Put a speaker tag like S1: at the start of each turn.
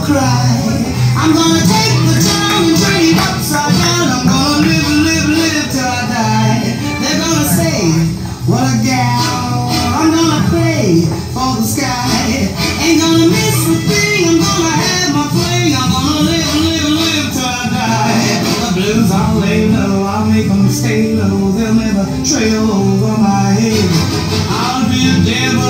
S1: cry. I'm gonna take the town and turn it upside down. I'm gonna live, live, live till I die. They're gonna say, what a gal. I'm gonna pray for the sky. Ain't gonna miss a thing. I'm gonna have my fling. I'm gonna live, live, live till I die. The blues I'll lay low, I'll make them stay low. They'll never trail over my head. I'll be a devil